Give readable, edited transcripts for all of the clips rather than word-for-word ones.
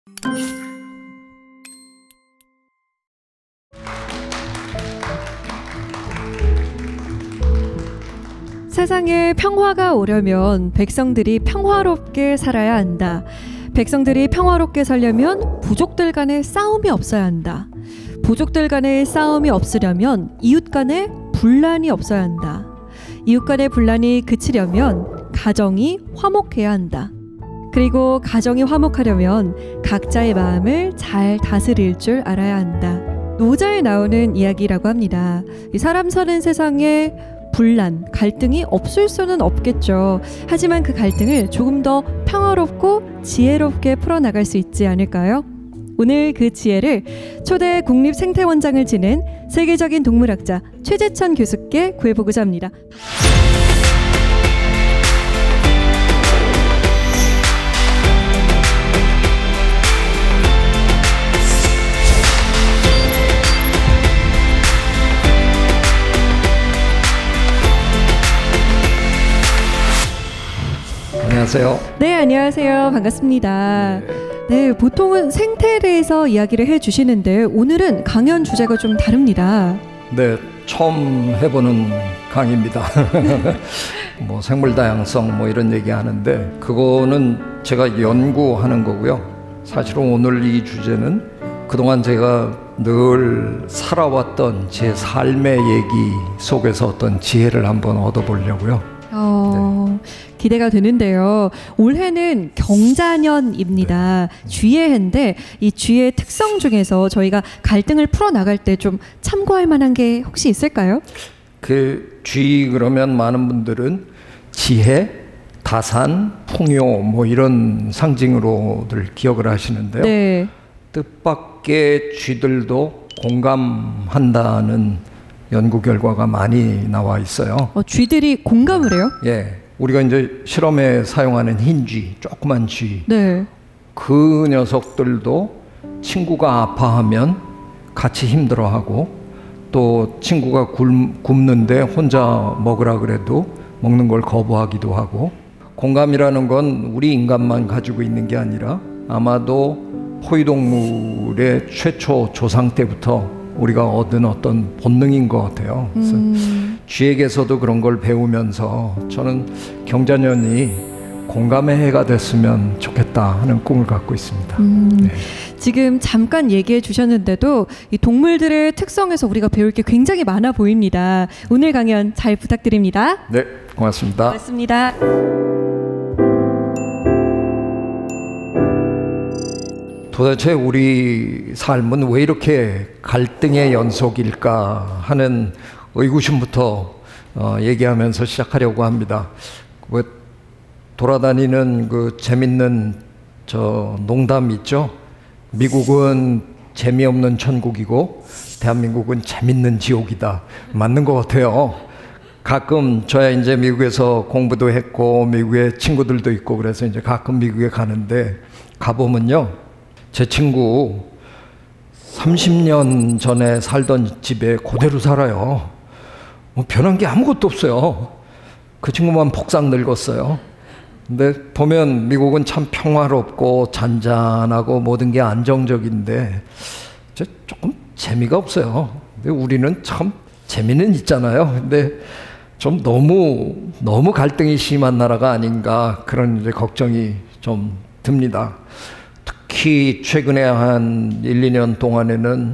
세상에 평화가 오려면 백성들이 평화롭게 살아야 한다. 백성들이 평화롭게 살려면 부족들 간의 싸움이 없어야 한다. 부족들 간의 싸움이 없으려면 이웃 간의 분란이 없어야 한다. 이웃 간의 분란이 그치려면 가정이 화목해야 한다. 그리고 가정이 화목하려면 각자의 마음을 잘 다스릴 줄 알아야 한다. 노자에 나오는 이야기라고 합니다. 사람 사는 세상에 분란, 갈등이 없을 수는 없겠죠. 하지만 그 갈등을 조금 더 평화롭고 지혜롭게 풀어나갈 수 있지 않을까요? 오늘 그 지혜를 초대 국립생태원장을 지낸 세계적인 동물학자 최재천 교수께 구해보고자 합니다. 안녕하세요. 네, 안녕하세요. 반갑습니다. 네, 보통은 생태에 대해서 이야기를 해주시는데 오늘은 강연 주제가 좀 다릅니다. 네, 처음 해보는 강의입니다. 뭐 생물 다양성 뭐 이런 얘기 하는데 그거는 제가 연구하는 거고요. 사실은 오늘 이 주제는 그동안 제가 늘 살아왔던 제 삶의 얘기 속에서 어떤 지혜를 한번 얻어보려고요. 기대가 되는데요. 올해는 경자년입니다. 쥐의 해인데 이 쥐의 특성 중에서 저희가 갈등을 풀어나갈 때 좀 참고할 만한 게 혹시 있을까요? 그 쥐 그러면 많은 분들은 지혜, 다산, 풍요 뭐 이런 상징으로들 기억을 하시는데요. 네. 뜻밖의 쥐들도 공감한다는 연구 결과가 많이 나와 있어요. 쥐들이 공감을 해요? 예. 우리가 이제 실험에 사용하는 흰 쥐, 조그만 쥐. 네. 그 녀석들도 친구가 아파하면 같이 힘들어하고 또 친구가 굶는데 혼자 먹으라 그래도 먹는 걸 거부하기도 하고 공감이라는 건 우리 인간만 가지고 있는 게 아니라 아마도 포유동물의 최초 조상 때부터 우리가 얻은 어떤 본능인 것 같아요. 그래서 쥐에게서도 그런 걸 배우면서 저는 경자년이 공감의 해가 됐으면 좋겠다 하는 꿈을 갖고 있습니다. 네. 지금 잠깐 얘기해 주셨는데도 이 동물들의 특성에서 우리가 배울 게 굉장히 많아 보입니다. 오늘 강연 잘 부탁드립니다. 네, 고맙습니다. 고맙습니다. 도대체 우리 삶은 왜 이렇게 갈등의 연속일까 하는 의구심부터 얘기하면서 시작하려고 합니다. 왜 돌아다니는 그 재밌는 농담 있죠? 미국은 재미없는 천국이고 대한민국은 재밌는 지옥이다. 맞는 것 같아요. 가끔 저야 이제 미국에서 공부도 했고 미국에 친구들도 있고 그래서 이제 가끔 미국에 가는데 가보면요. 제 친구 30년 전에 살던 집에 그대로 살아요. 뭐 변한 게 아무것도 없어요. 그 친구만 폭삭 늙었어요. 근데 보면 미국은 참 평화롭고 잔잔하고 모든 게 안정적인데 조금 재미가 없어요. 근데 우리는 참 재미는 있잖아요. 근데 좀 너무 갈등이 심한 나라가 아닌가 그런 이제 걱정이 좀 듭니다. 특히 최근에 한 1, 2년 동안에는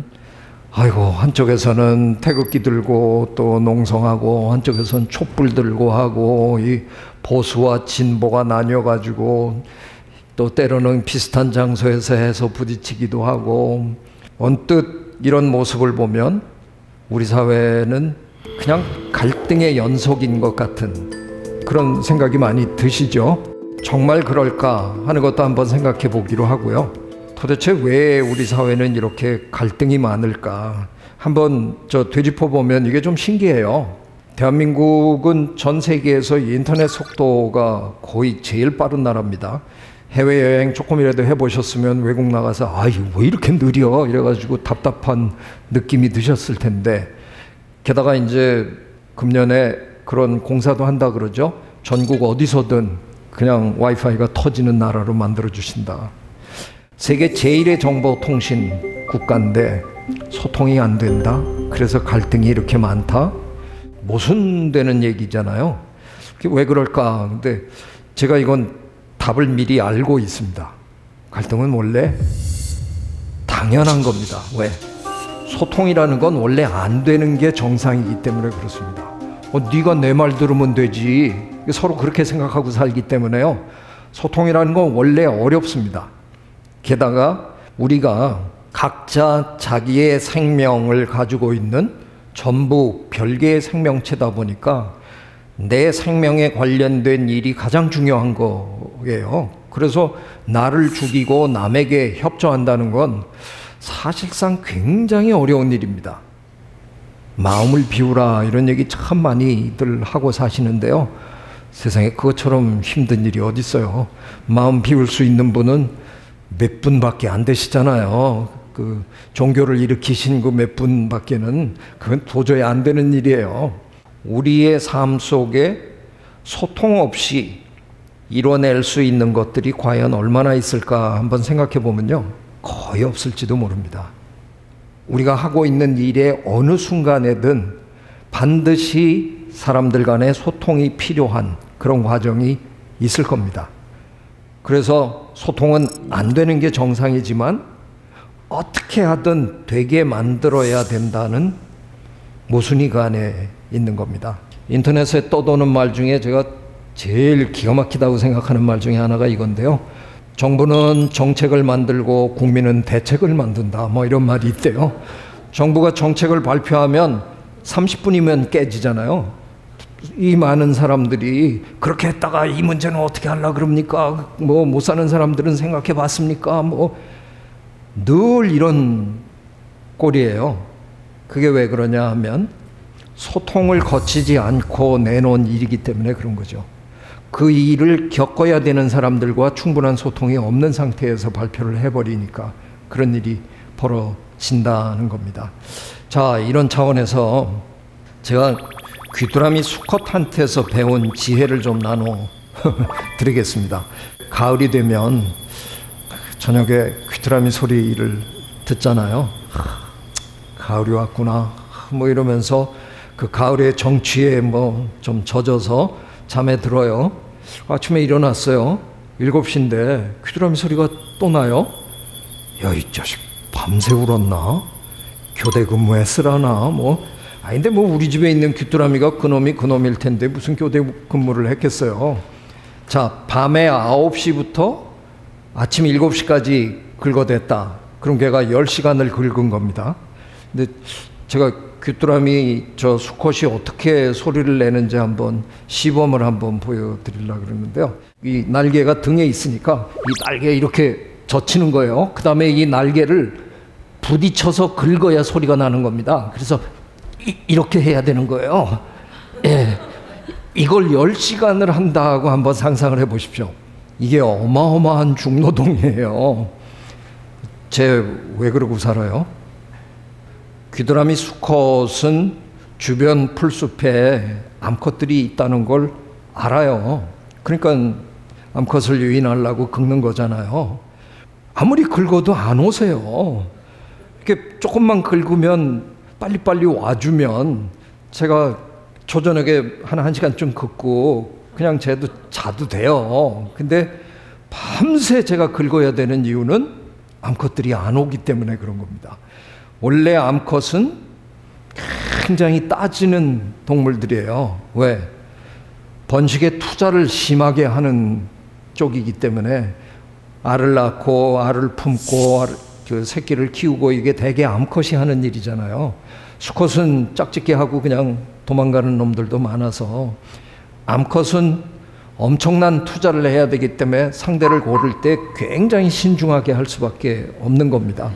한쪽에서는 태극기 들고 또 농성하고 한쪽에서는 촛불 들고 하고 이 보수와 진보가 나뉘어가지고 또 때로는 비슷한 장소에서 해서 부딪히기도 하고 언뜻 이런 모습을 보면 우리 사회는 그냥 갈등의 연속인 것 같은 그런 생각이 많이 드시죠? 정말 그럴까 하는 것도 한번 생각해 보기로 하고요. 도대체 왜 우리 사회는 이렇게 갈등이 많을까? 한번 되짚어 보면 이게 좀 신기해요. 대한민국은 전 세계에서 인터넷 속도가 거의 제일 빠른 나라입니다. 해외여행 조금이라도 해보셨으면 외국 나가서 왜 이렇게 느려? 이래가지고 답답한 느낌이 드셨을 텐데 게다가 이제 금년에 그런 공사도 한다 그러죠. 전국 어디서든 그냥 와이파이가 터지는 나라로 만들어 주신다. 세계 제1의 정보통신 국가인데 소통이 안 된다. 그래서 갈등이 이렇게 많다. 모순되는 얘기잖아요. 왜 그럴까? 근데 제가 이건 답을 미리 알고 있습니다. 갈등은 원래 당연한 겁니다. 왜? 소통이라는 건 원래 안 되는 게 정상이기 때문에 그렇습니다. 네가 내 말 들으면 되지. 서로 그렇게 생각하고 살기 때문에요. 소통이라는 건 원래 어렵습니다. 게다가 우리가 각자 자기의 생명을 가지고 있는 전부 별개의 생명체다 보니까 내 생명에 관련된 일이 가장 중요한 거예요. 그래서 나를 죽이고 남에게 협조한다는 건 사실상 굉장히 어려운 일입니다. 마음을 비우라 이런 얘기 참 많이들 하고 사시는데요. 세상에 그것처럼 힘든 일이 어디 있어요. 마음 비울 수 있는 분은 몇 분밖에 안 되시잖아요. 그 종교를 일으키신 그 몇 분밖에는 그건 도저히 안 되는 일이에요. 우리의 삶 속에 소통 없이 이뤄낼 수 있는 것들이 과연 얼마나 있을까 한번 생각해 보면요. 거의 없을지도 모릅니다. 우리가 하고 있는 일의 어느 순간에든 반드시 사람들 간의 소통이 필요한 그런 과정이 있을 겁니다. 그래서 소통은 안 되는 게 정상이지만 어떻게 하든 되게 만들어야 된다는 모순이 그 안에 있는 겁니다. 인터넷에 떠도는 말 중에 제가 제일 기가 막히다고 생각하는 말 중에 하나가 이건데요. 정부는 정책을 만들고 국민은 대책을 만든다. 뭐 이런 말이 있대요. 정부가 정책을 발표하면 30분이면 깨지잖아요. 이 많은 사람들이 그렇게 했다가 이 문제는 어떻게 하려고 그럽니까? 뭐 못 사는 사람들은 생각해 봤습니까? 뭐 늘 이런 꼴이에요. 그게 왜 그러냐 하면 소통을 거치지 않고 내놓은 일이기 때문에 그런 거죠. 그 일을 겪어야 되는 사람들과 충분한 소통이 없는 상태에서 발표를 해버리니까 그런 일이 벌어진다는 겁니다. 자, 이런 차원에서 제가 귀뚜라미 수컷한테서 배운 지혜를 좀 나눠 드리겠습니다. 가을이 되면 저녁에 귀뚜라미 소리를 듣잖아요. 가을이 왔구나 뭐 이러면서 그 가을의 정취에 뭐 좀 젖어서 잠에 들어요. 아침에 일어났어요. 7시인데 귀뚜라미 소리가 또 나요. 야, 이 자식 밤새 울었나? 교대 근무에 쓰라나? 뭐 아닌데 뭐 우리 집에 있는 귀뚜라미가 그놈일 텐데 무슨 교대 근무를 했겠어요. 자, 밤에 9시부터 아침 7시까지 긁어댔다. 그럼 걔가 10시간을 긁은 겁니다. 근데 제가 귀뚜라미 저 수컷이 어떻게 소리를 내는지 한번 시범을 한번 보여드리려고 그러는데요. 이 날개가 등에 있으니까 이 날개에 이렇게 젖히는 거예요. 그 다음에 이 날개를 부딪혀서 긁어야 소리가 나는 겁니다. 그래서 이렇게 해야 되는 거예요. 예. 이걸 10시간을 한다고 한번 상상을 해 보십시오. 이게 어마어마한 중노동이에요. 쟤 왜 그러고 살아요? 귀뚜라미 수컷은 주변 풀숲에 암컷들이 있다는 걸 알아요. 그러니까 암컷을 유인하려고 긁는 거잖아요. 아무리 긁어도 안 오세요. 이렇게 조금만 긁으면 빨리빨리 와주면 제가 조저녁에 한 1시간쯤 긁고 그냥 쟤도 자도 돼요. 근데 밤새 제가 긁어야 되는 이유는 암컷들이 안 오기 때문에 그런 겁니다. 원래 암컷은 굉장히 따지는 동물들이에요. 왜? 번식에 투자를 심하게 하는 쪽이기 때문에 알을 낳고 알을 품고 그 새끼를 키우고 이게 대개 암컷이 하는 일이잖아요. 수컷은 짝짓기 하고 그냥 도망가는 놈들도 많아서 암컷은 엄청난 투자를 해야 되기 때문에 상대를 고를 때 굉장히 신중하게 할 수밖에 없는 겁니다.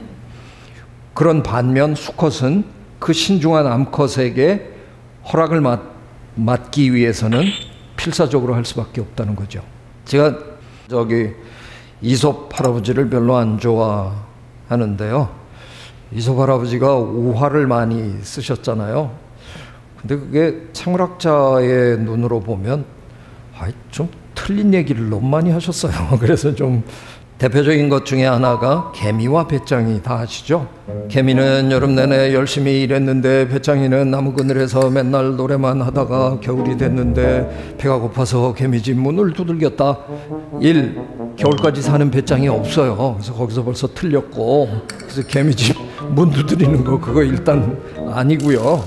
그런 반면 수컷은 그 신중한 암컷에게 허락을 맡기 위해서는 필사적으로 할 수밖에 없다는 거죠. 제가 이솝 할아버지를 별로 안 좋아하는데요. 이솝 할아버지가 오화를 많이 쓰셨잖아요. 근데 그게 생물학자의 눈으로 보면 좀 틀린 얘기를 너무 많이 하셨어요. 그래서 좀 대표적인 것 중에 하나가 개미와 배짱이 다 아시죠? 개미는 여름 내내 열심히 일했는데 배짱이는 나무 그늘에서 맨날 노래만 하다가 겨울이 됐는데 배가 고파서 개미집 문을 두들겼다. 1. 겨울까지 사는 배짱이 없어요. 그래서 거기서 벌써 틀렸고, 그래서 개미집 문 두드리는 거 그거 일단 아니고요.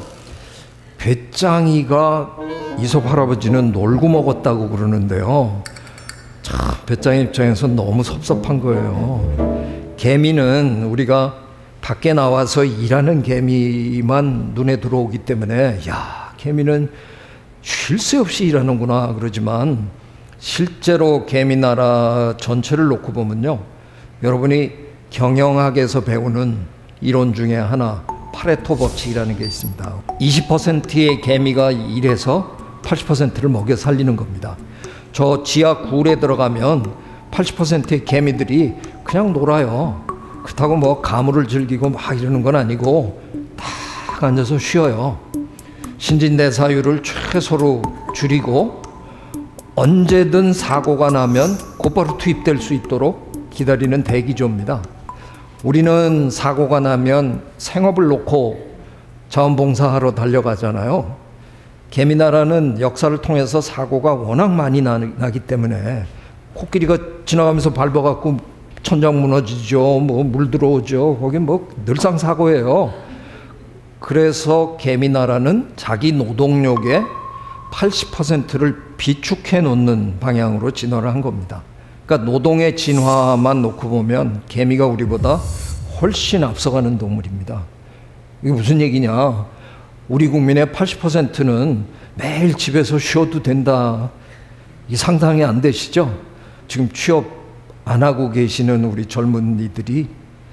배짱이가 이솝 할아버지는 놀고 먹었다고 그러는데요. 참 배짱이 입장에서 너무 섭섭한 거예요. 개미는 우리가 밖에 나와서 일하는 개미만 눈에 들어오기 때문에 야, 개미는 쉴 새 없이 일하는구나 그러지만, 실제로 개미나라 전체를 놓고 보면요, 여러분이 경영학에서 배우는 이론 중에 하나, 파레토 법칙이라는 게 있습니다. 20%의 개미가 일해서 80%를 먹여 살리는 겁니다. 저 지하 굴에 들어가면 80%의 개미들이 그냥 놀아요. 그렇다고 뭐 가물을 즐기고 막 이러는 건 아니고 딱 앉아서 쉬어요. 신진대사율을 최소로 줄이고 언제든 사고가 나면 곧바로 투입될 수 있도록 기다리는 대기조입니다. 우리는 사고가 나면 생업을 놓고 자원봉사하러 달려가잖아요. 개미나라는 역사를 통해서 사고가 워낙 많이 나기 때문에 코끼리가 지나가면서 밟아갖고 천장 무너지죠. 뭐 물 들어오죠. 거긴 뭐 늘상 사고예요. 그래서 개미나라는 자기 노동력의 80%를 비축해 놓는 방향으로 진화를 한 겁니다. 그러니까 노동의 진화만 놓고 보면 개미가 우리보다 훨씬 앞서가는 동물입니다. 이게 무슨 얘기냐? 우리 국민의 80%는 매일 집에서 쉬어도 된다. 이 상상이 안 되시죠? 지금 취업 안 하고 계시는 우리 젊은이들이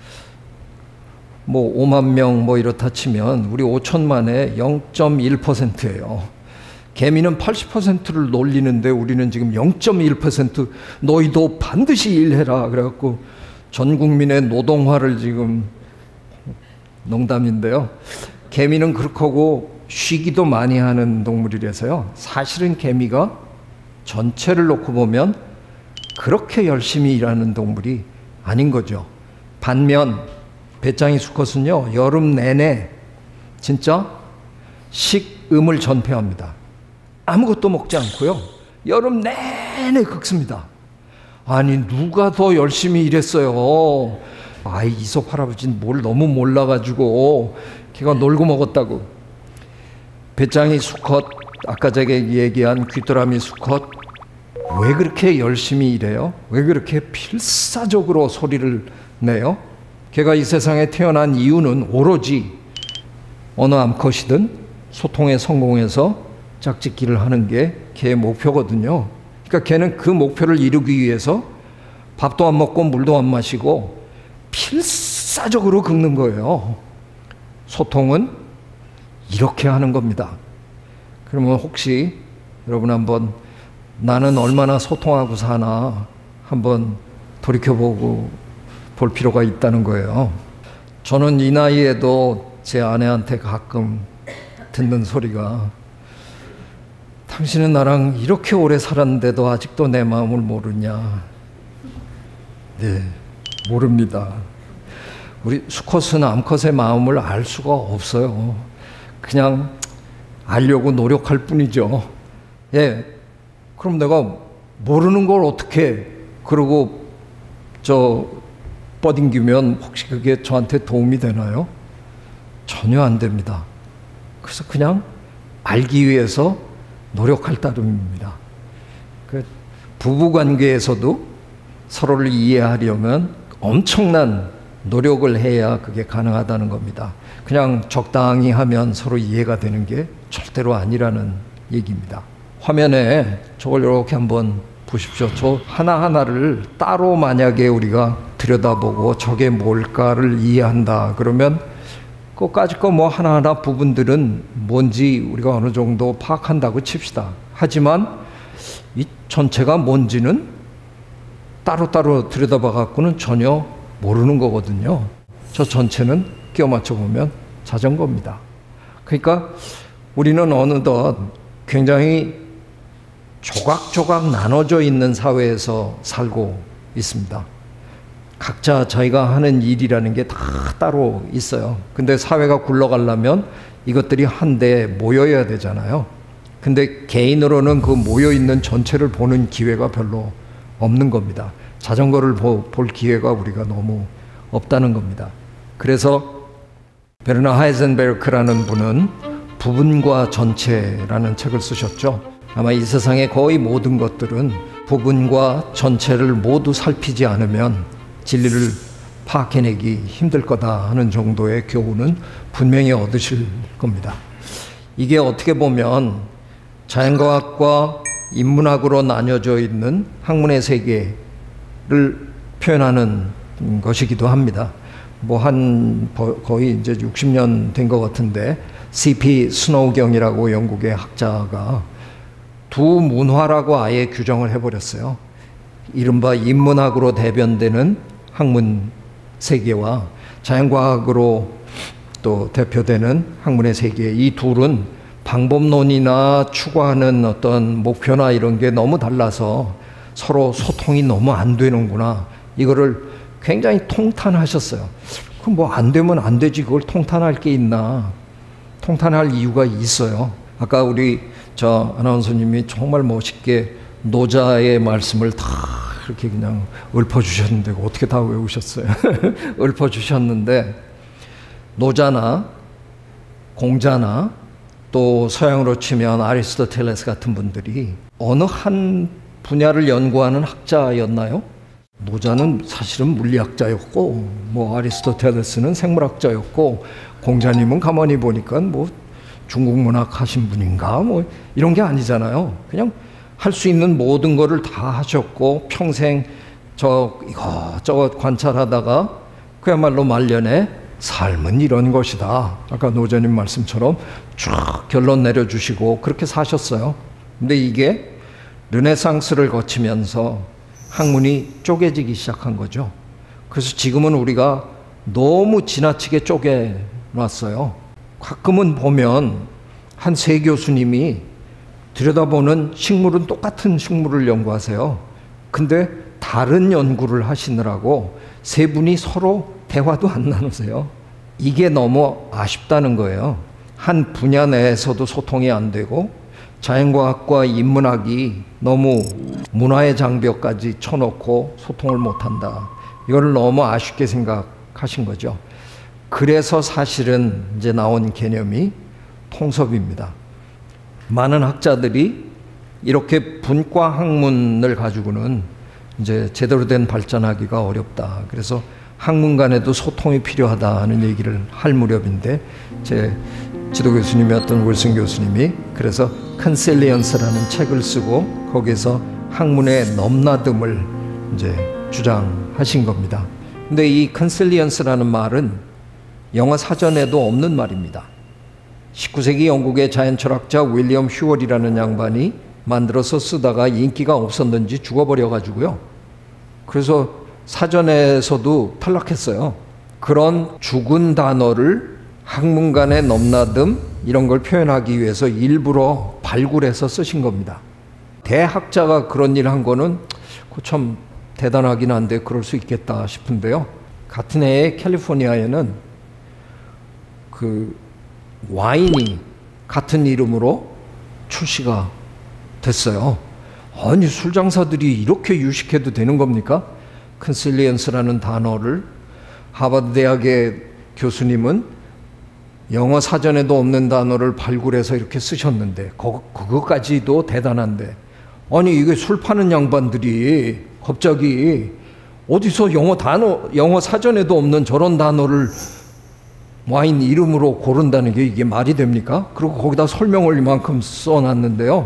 뭐 5만 명 뭐 이렇다 치면 우리 5천만의 0.1%예요. 개미는 80%를 놀리는데 우리는 지금 0.1%, 너희도 반드시 일해라 그래갖고 전 국민의 노동화를 지금, 농담인데요, 개미는 그렇게 하고 쉬기도 많이 하는 동물이라서요, 사실은 개미가 전체를 놓고 보면 그렇게 열심히 일하는 동물이 아닌 거죠. 반면 배짱이 수컷은요, 여름 내내 진짜 식음을 전폐합니다. 아무것도 먹지 않고요, 여름 내내 긁습니다. 아니 누가 더 열심히 일했어요? 아이 이솝 할아버지는 뭘 너무 몰라가지고 걔가 놀고 먹었다고. 배짱이 수컷, 아까 제가 얘기한 귀뚜라미 수컷, 왜 그렇게 열심히 일해요? 왜 그렇게 필사적으로 소리를 내요? 걔가 이 세상에 태어난 이유는 오로지 어느 암컷이든 소통에 성공해서 짝짓기를 하는 게 걔의 목표거든요. 그러니까 걔는 그 목표를 이루기 위해서 밥도 안 먹고 물도 안 마시고 필사적으로 긁는 거예요. 소통은 이렇게 하는 겁니다. 그러면 혹시 여러분 한번 나는 얼마나 소통하고 사나 한번 돌이켜보고 볼 필요가 있다는 거예요. 저는 이 나이에도 제 아내한테 가끔 듣는 소리가, 당신은 나랑 이렇게 오래 살았는데도 아직도 내 마음을 모르냐. 네, 모릅니다. 우리 수컷은 암컷의 마음을 알 수가 없어요. 그냥 알려고 노력할 뿐이죠. 예, 그럼 내가 모르는 걸 어떻게 그러고 뻗ing기면 혹시 그게 저한테 도움이 되나요? 전혀 안 됩니다. 그래서 그냥 알기 위해서 노력할 따름입니다. 그 부부관계에서도 서로를 이해하려면 엄청난 노력을 해야 그게 가능하다는 겁니다. 그냥 적당히 하면 서로 이해가 되는 게 절대로 아니라는 얘기입니다. 화면에 저걸 이렇게 한번 보십시오. 저 하나하나를 따로 만약에 우리가 들여다보고 저게 뭘까를 이해한다 그러면 그까짓 거 뭐 하나하나 부분들은 뭔지 우리가 어느 정도 파악한다고 칩시다. 하지만 이 전체가 뭔지는 따로따로 들여다봐 갖고는 전혀 모르는 거거든요. 저 전체는 끼워 맞춰 보면 자전거입니다. 그러니까 우리는 어느덧 굉장히 조각조각 나눠져 있는 사회에서 살고 있습니다. 각자 자기가 하는 일이라는 게 다 따로 있어요. 근데 사회가 굴러가려면 이것들이 한데 모여야 되잖아요. 근데 개인으로는 그 모여있는 전체를 보는 기회가 별로 없는 겁니다. 자전거를 볼 기회가 우리가 너무 없다는 겁니다. 그래서 베르너 하이젠베르크라는 분은 부분과 전체라는 책을 쓰셨죠. 아마 이 세상의 거의 모든 것들은 부분과 전체를 모두 살피지 않으면 진리를 파악해내기 힘들 거다 하는 정도의 교훈은 분명히 얻으실 겁니다. 이게 어떻게 보면 자연과학과 인문학으로 나뉘어져 있는 학문의 세계를 표현하는 것이기도 합니다. 거의 이제 60년 된 것 같은데 C.P. 스노우경이라고 영국의 학자가 두 문화라고 아예 규정을 해버렸어요. 이른바 인문학으로 대변되는 학문 세계와 자연과학으로 또 대표되는 학문의 세계, 이 둘은 방법론이나 추구하는 어떤 목표나 이런 게 너무 달라서 서로 소통이 너무 안 되는구나, 이거를 굉장히 통탄하셨어요. 그럼 뭐 안 되면 안 되지, 그걸 통탄할 게 있나. 통탄할 이유가 있어요. 아까 우리 아나운서님이 정말 멋있게 노자의 말씀을 다 이렇게 그냥 읊어주셨는데 어떻게 다 외우셨어요? 읊어주셨는데 노자나 공자나 또 서양으로 치면 아리스토텔레스 같은 분들이 어느 한 분야를 연구하는 학자였나요? 노자는 사실은 물리학자였고, 뭐 아리스토텔레스는 생물학자였고, 공자님은 가만히 보니까 뭐 중국 문학 하신 분인가 뭐 이런 게 아니잖아요. 그냥 할 수 있는 모든 거를 다 하셨고 평생 이것저것 관찰하다가 그야말로 말년에 삶은 이런 것이다, 아까 노자님 말씀처럼 쭉 결론 내려주시고 그렇게 사셨어요. 근데 이게 르네상스를 거치면서 학문이 쪼개지기 시작한 거죠. 그래서 지금은 우리가 너무 지나치게 쪼개놨어요. 가끔은 보면 한 세 교수님이 들여다보는 식물은 똑같은 식물을 연구하세요. 근데 다른 연구를 하시느라고 세 분이 서로 대화도 안 나누세요. 이게 너무 아쉽다는 거예요. 한 분야 내에서도 소통이 안 되고 자연과학과 인문학이 너무 문화의 장벽까지 쳐놓고 소통을 못한다. 이걸 너무 아쉽게 생각하신 거죠. 그래서 사실은 이제 나온 개념이 통섭입니다. 많은 학자들이 이렇게 분과 학문을 가지고는 이제 제대로 된 발전하기가 어렵다. 그래서 학문 간에도 소통이 필요하다는 얘기를 할 무렵인데 제 지도 교수님이었던 윌슨 교수님이 그래서 컨실리언스라는 책을 쓰고 거기서 학문의 넘나듦을 이제 주장하신 겁니다. 근데 이 컨실리언스라는 말은 영어 사전에도 없는 말입니다. 19세기 영국의 자연 철학자 윌리엄 휴월이라는 양반이 만들어서 쓰다가 인기가 없었는지 죽어버려 가지고요. 그래서 사전에서도 탈락했어요. 그런 죽은 단어를 학문 간의 넘나듦 이런 걸 표현하기 위해서 일부러 발굴해서 쓰신 겁니다. 대학자가 그런 일 한 거는 참 대단하긴 한데 그럴 수 있겠다 싶은데요. 같은 해에 캘리포니아에는 그 와인이 같은 이름으로 출시가 됐어요. 아니 술 장사들이 이렇게 유식해도 되는 겁니까? 컨실리언스라는 단어를 하버드 대학의 교수님은 영어 사전에도 없는 단어를 발굴해서 이렇게 쓰셨는데 그거까지도 대단한데 아니 이게 술 파는 양반들이 갑자기 어디서 영어 사전에도 없는 저런 단어를 와인 이름으로 고른다는 게 이게 말이 됩니까? 그리고 거기다 설명을 이만큼 써놨는데요.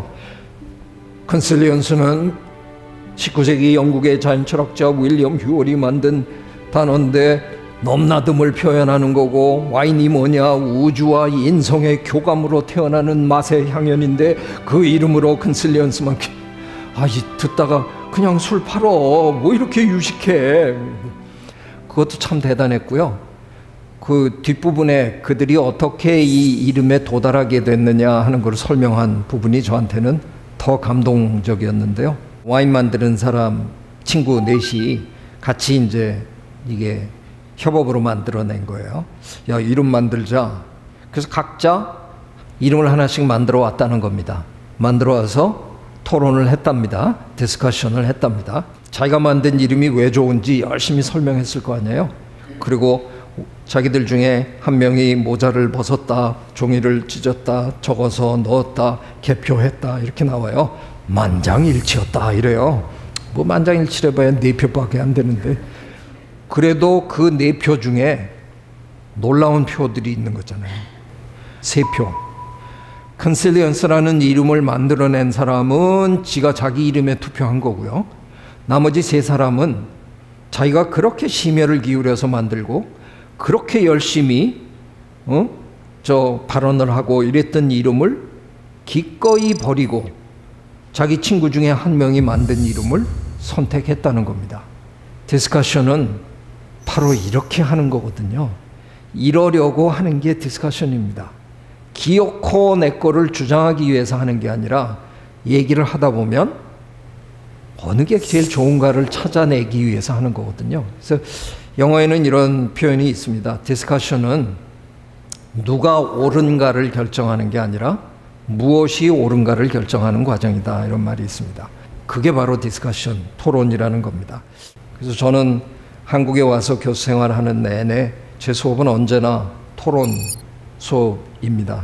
컨실리언스는 19세기 영국의 자연철학자 윌리엄 휴월이 만든 단어인데 넘나듦을 표현하는 거고 와인이 뭐냐 우주와 인성의 교감으로 태어나는 맛의 향연인데 그 이름으로 컨실리언스만 듣다가 그냥 술 팔어 뭐 이렇게 유식해. 그것도 참 대단했고요. 그 뒷부분에 그들이 어떻게 이 이름에 도달하게 됐느냐 하는 걸 설명한 부분이 저한테는 더 감동적이었는데요. 와인 만드는 사람 친구 넷이 같이 이제 이게 협업으로 만들어낸 거예요. 야, 이름 만들자. 그래서 각자 이름을 하나씩 만들어 왔다는 겁니다. 만들어 와서 토론을 했답니다. 디스커션을 했답니다. 자기가 만든 이름이 왜 좋은지 열심히 설명했을 거 아니에요. 그리고 자기들 중에 한 명이 모자를 벗었다, 종이를 찢었다, 적어서 넣었다, 개표했다 이렇게 나와요. 만장일치였다 이래요. 뭐 만장일치래봐야 4표밖에 안 되는데, 그래도 그 4표 중에 놀라운 표들이 있는 거잖아요. 3표. 컨실리언스라는 이름을 만들어낸 사람은 지가 자기 이름에 투표한 거고요. 나머지 3사람은 자기가 그렇게 심혈을 기울여서 만들고 그렇게 열심히 발언을 하고 이랬던 이름을 기꺼이 버리고 자기 친구 중에 한 명이 만든 이름을 선택했다는 겁니다. 디스커션은 바로 이렇게 하는 거거든요. 이러려고 하는 게 디스커션입니다. 기어코 내 거를 주장하기 위해서 하는 게 아니라 얘기를 하다 보면 어느 게 제일 좋은가를 찾아내기 위해서 하는 거거든요. 그래서 영어에는 이런 표현이 있습니다. 디스커션은 누가 옳은가를 결정하는 게 아니라 무엇이 옳은가를 결정하는 과정이다, 이런 말이 있습니다. 그게 바로 디스커션, 토론이라는 겁니다. 그래서 저는 한국에 와서 교수 생활하는 내내 제 수업은 언제나 토론 수업입니다.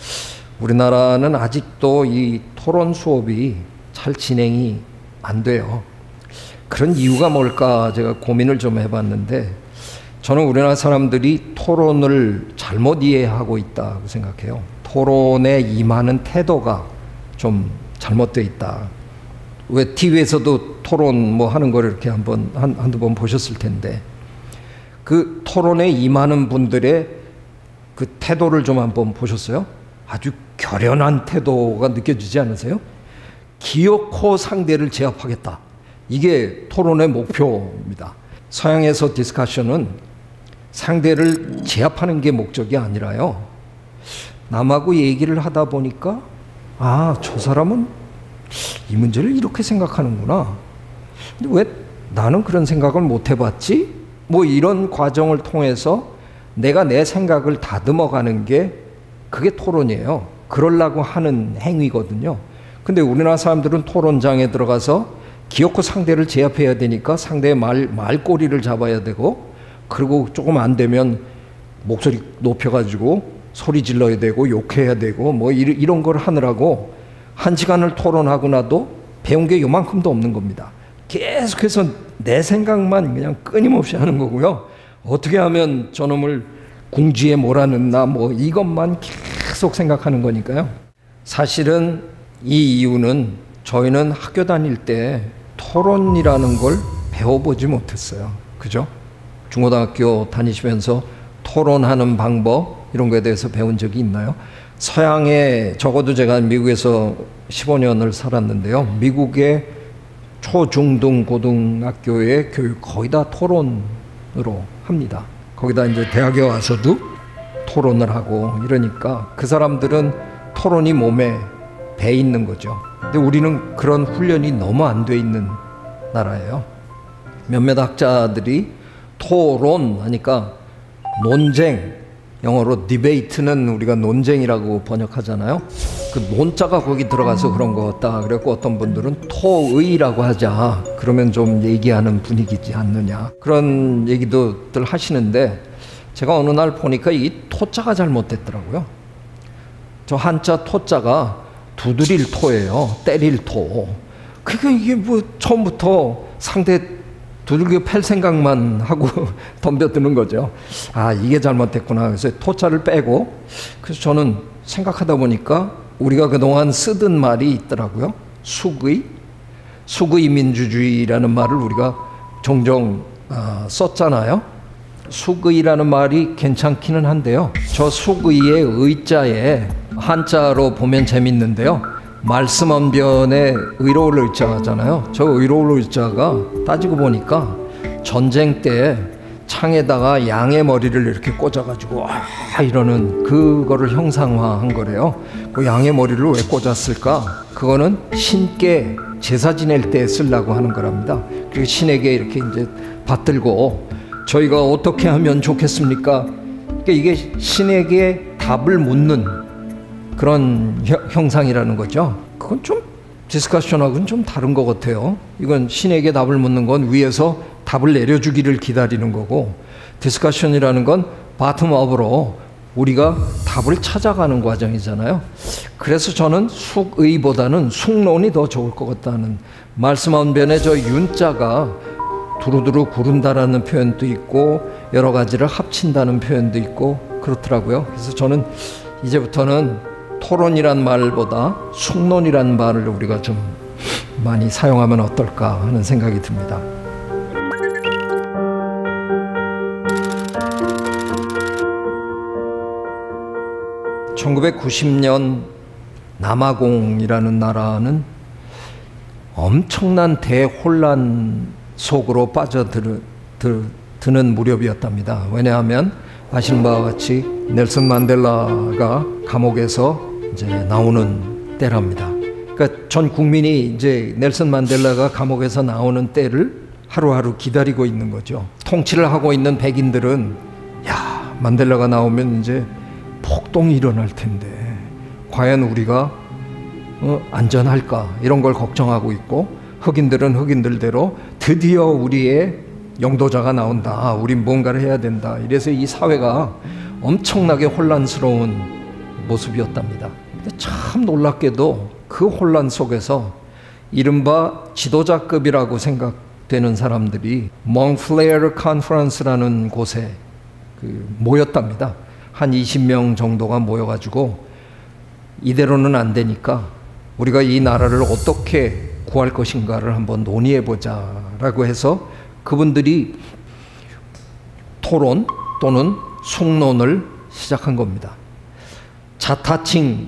우리나라는 아직도 이 토론 수업이 잘 진행이 안 돼요. 그런 이유가 뭘까 제가 고민을 좀 해봤는데, 저는 우리나라 사람들이 토론을 잘못 이해하고 있다고 생각해요. 토론에 임하는 태도가 좀 잘못되어 있다. 왜 TV에서도 토론 뭐 하는 걸 이렇게 한두 번 보셨을 텐데, 그 토론에 임하는 분들의 그 태도를 좀 한번 보셨어요? 아주 결연한 태도가 느껴지지 않으세요? 기어코 상대를 제압하겠다. 이게 토론의 목표입니다. 서양에서 디스커션은 상대를 제압하는 게 목적이 아니라요, 남하고 얘기를 하다 보니까 아, 저 사람은 이 문제를 이렇게 생각하는구나. 근데 왜 나는 그런 생각을 못 해봤지? 뭐 이런 과정을 통해서 내가 내 생각을 다듬어가는 게 그게 토론이에요. 그러려고 하는 행위거든요. 근데 우리나라 사람들은 토론장에 들어가서 기어코 상대를 제압해야 되니까 상대의 말꼬리를 잡아야 되고, 그리고 조금 안 되면 목소리 높여가지고 소리 질러야 되고 욕해야 되고 뭐 이런 걸 하느라고 1시간을 토론하고 나도 배운 게 요만큼도 없는 겁니다. 계속해서 내 생각만 그냥 끊임없이 하는 거고요. 어떻게 하면 저놈을 궁지에 몰아넣나 뭐 이것만 계속 생각하는 거니까요. 사실은 이 이유는 저희는 학교 다닐 때 토론이라는 걸 배워보지 못했어요. 그죠? 중고등학교 다니시면서 토론하는 방법 이런 거에 대해서 배운 적이 있나요? 서양에, 적어도 제가 미국에서 15년을 살았는데요. 미국의 초, 중, 등, 고등학교의 교육 거의 다 토론으로 합니다. 거기다 이제 대학에 와서도 토론을 하고 이러니까 그 사람들은 토론이 몸에 배 있는 거죠. 근데 우리는 그런 훈련이 너무 안 돼 있는 나라예요. 몇몇 학자들이 토론 하니까 논쟁, 영어로 디베이트는 우리가 논쟁이라고 번역하잖아요. 그 논자가 거기 들어가서 그런 거 같다. 그래갖고 어떤 분들은 토의라고 하자. 그러면 좀 얘기하는 분위기지 않느냐. 그런 얘기도들 하시는데, 제가 어느 날 보니까 이 토자가 잘못됐더라고요. 저 한자 토자가 두드릴 토예요. 때릴 토. 그러니까 이게 뭐 처음부터 상대 두들겨 팰 생각만 하고 덤벼드는 거죠. 아, 이게 잘못됐구나. 그래서 토자를 빼고, 그래서 저는 생각하다 보니까 우리가 그동안 쓰던 말이 있더라고요. 수의 민주주의라는 말을 우리가 종종 썼잖아요. 수의라는 말이 괜찮기는 한데요. 저 수의의 의자에 한자로 보면 재밌는데요. 말씀언변에 의로울 의자잖아요. 저 의로울 의자가 따지고 보니까 전쟁 때 창에다가 양의 머리를 이렇게 꽂아가지고 이러는 그거를 형상화한 거래요. 그 양의 머리를 왜 꽂았을까? 그거는 신께 제사 지낼 때 쓰려고 하는 거랍니다. 그리고 신에게 이렇게 이제 받들고 저희가 어떻게 하면 좋겠습니까? 그러니까 이게 신에게 답을 묻는 그런 형상이라는 거죠. 그건 좀 디스커션하고는 좀 다른 것 같아요. 이건 신에게 답을 묻는 건 위에서 답을 내려주기를 기다리는 거고, 디스커션이라는 건 바텀업으로 우리가 답을 찾아가는 과정이잖아요. 그래서 저는 숙의보다는 숙론이 더 좋을 것 같다는, 말씀 한 변에 저 윤자가 두루두루 구른다라는 표현도 있고 여러 가지를 합친다는 표현도 있고 그렇더라고요. 그래서 저는 이제부터는 토론이란 말보다 숙론이란 말을 우리가 좀 많이 사용하면 어떨까 하는 생각이 듭니다. (1990년) 남아공이라는 나라는 엄청난 대혼란 속으로 빠져드는 무렵이었답니다. 왜냐하면 아시는 바와 같이 넬슨 만델라가 감옥에서 이제 나오는 때랍니다. 그러니까 전 국민이 이제 넬슨 만델라가 감옥에서 나오는 때를 하루하루 기다리고 있는 거죠. 통치를 하고 있는 백인들은 야, 만델라가 나오면 이제 폭동이 일어날 텐데 과연 우리가 안전할까 이런 걸 걱정하고 있고, 흑인들은 흑인들대로 드디어 우리의 영도자가 나온다, 우린 뭔가를 해야 된다, 이래서 이 사회가 엄청나게 혼란스러운 모습이었답니다. 근데 참 놀랍게도 그 혼란 속에서 이른바 지도자급이라고 생각되는 사람들이 몽클레어 컨퍼런스라는 곳에 모였답니다. 한 20명 정도가 모여가지고 이대로는 안 되니까 우리가 이 나라를 어떻게 구할 것인가를 한번 논의해보자 라고 해서 그분들이 토론 또는 숙론을 시작한 겁니다. 자타칭